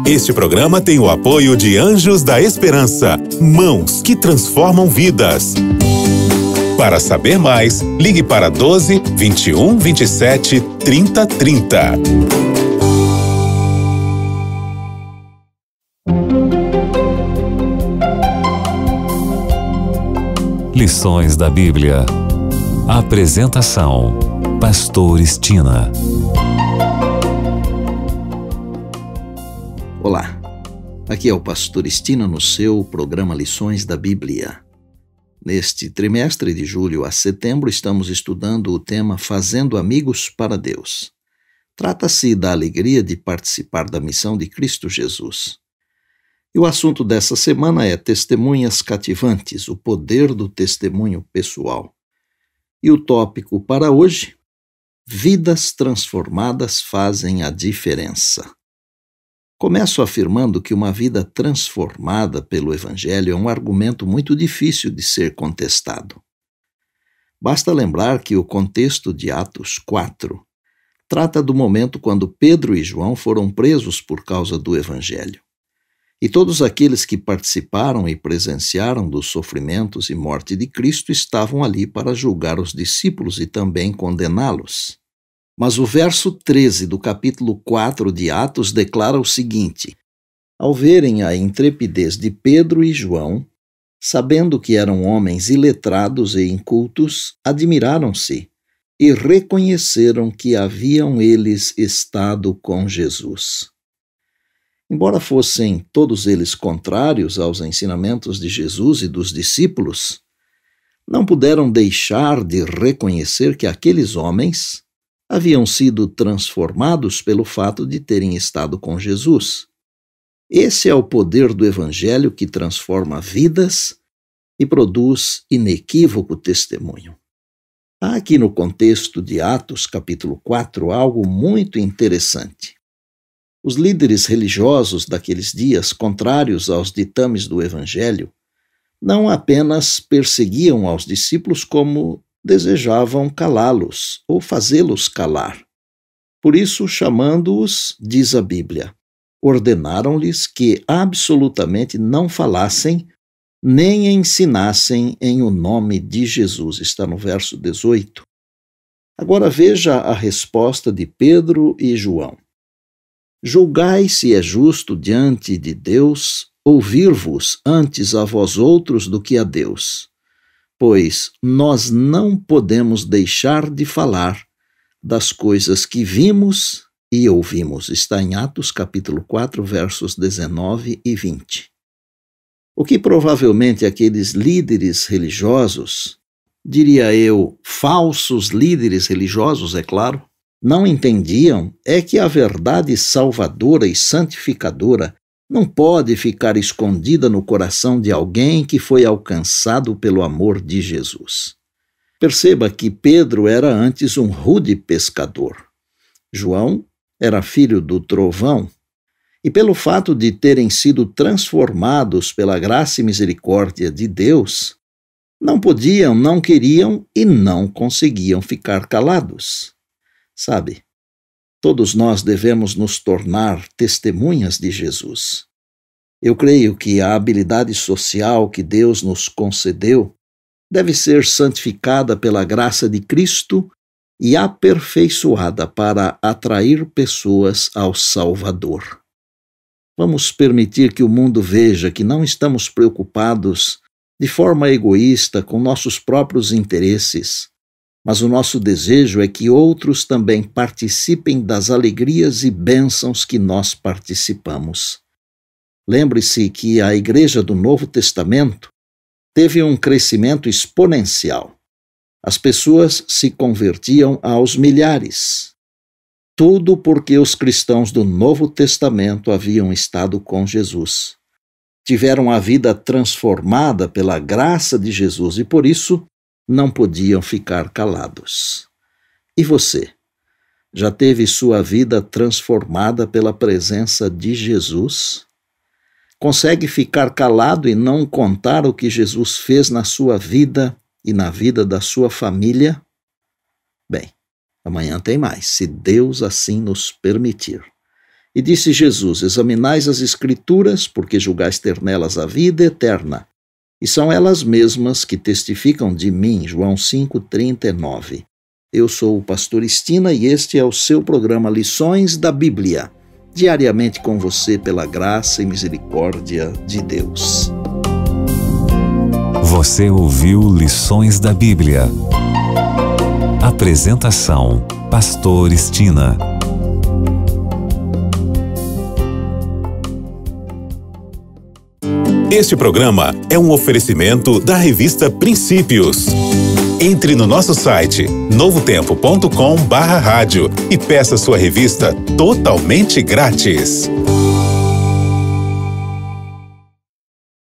Este programa tem o apoio de Anjos da Esperança, mãos que transformam vidas. Para saber mais, ligue para 12 21 27 30 30. Lições da Bíblia. Apresentação: Pastor Estina. Olá, aqui é o Pastor Estina no seu programa Lições da Bíblia. Neste trimestre de julho a setembro estamos estudando o tema Fazendo Amigos para Deus. Trata-se da alegria de participar da missão de Cristo Jesus. E o assunto dessa semana é Testemunhas Cativantes, o poder do testemunho pessoal. E o tópico para hoje: Vidas transformadas fazem a diferença. Começo afirmando que uma vida transformada pelo Evangelho é um argumento muito difícil de ser contestado. Basta lembrar que o contexto de Atos 4 trata do momento quando Pedro e João foram presos por causa do Evangelho. E todos aqueles que participaram e presenciaram dos sofrimentos e morte de Cristo estavam ali para julgar os discípulos e também condená-los. Mas o verso 13 do capítulo 4 de Atos declara o seguinte: Ao verem a intrepidez de Pedro e João, sabendo que eram homens iletrados e incultos, admiraram-se e reconheceram que haviam eles estado com Jesus. Embora fossem todos eles contrários aos ensinamentos de Jesus e dos discípulos, não puderam deixar de reconhecer que aqueles homens haviam sido transformados pelo fato de terem estado com Jesus. Esse é o poder do Evangelho que transforma vidas e produz inequívoco testemunho. Há aqui no contexto de Atos, capítulo 4, algo muito interessante. Os líderes religiosos daqueles dias, contrários aos ditames do Evangelho, não apenas perseguiam aos discípulos como desejavam calá-los ou fazê-los calar. Por isso, chamando-os, diz a Bíblia, ordenaram-lhes que absolutamente não falassem nem ensinassem em o nome de Jesus. Está no verso 18. Agora veja a resposta de Pedro e João. Julgai se é justo diante de Deus ouvir-vos antes a vós outros do que a Deus. Pois nós não podemos deixar de falar das coisas que vimos e ouvimos. Está em Atos capítulo 4, versos 19 e 20. O que provavelmente aqueles líderes religiosos, diria eu, falsos líderes religiosos, é claro, não entendiam é que a verdade salvadora e santificadora não pode ficar escondida no coração de alguém que foi alcançado pelo amor de Jesus. Perceba que Pedro era antes um rude pescador. João era filho do trovão. E pelo fato de terem sido transformados pela graça e misericórdia de Deus, não podiam, não queriam e não conseguiam ficar calados. Sabe? Todos nós devemos nos tornar testemunhas de Jesus. Eu creio que a habilidade social que Deus nos concedeu deve ser santificada pela graça de Cristo e aperfeiçoada para atrair pessoas ao Salvador. Vamos permitir que o mundo veja que não estamos preocupados de forma egoísta com nossos próprios interesses, mas o nosso desejo é que outros também participem das alegrias e bênçãos que nós participamos. Lembre-se que a Igreja do Novo Testamento teve um crescimento exponencial. As pessoas se convertiam aos milhares. Tudo porque os cristãos do Novo Testamento haviam estado com Jesus. Tiveram a vida transformada pela graça de Jesus e, por isso, não podiam ficar calados. E você? Já teve sua vida transformada pela presença de Jesus? Consegue ficar calado e não contar o que Jesus fez na sua vida e na vida da sua família? Bem, amanhã tem mais, se Deus assim nos permitir. E disse Jesus: examinais as Escrituras, porque julgais ter nelas a vida eterna. E são elas mesmas que testificam de mim. João 5:39. Eu sou o pastor Estina e este é o seu programa Lições da Bíblia. Diariamente com você pela graça e misericórdia de Deus. Você ouviu Lições da Bíblia. Apresentação: Pastor Estina. Este programa é um oferecimento da revista Princípios. Entre no nosso site novotempo.com/rádio e peça sua revista totalmente grátis.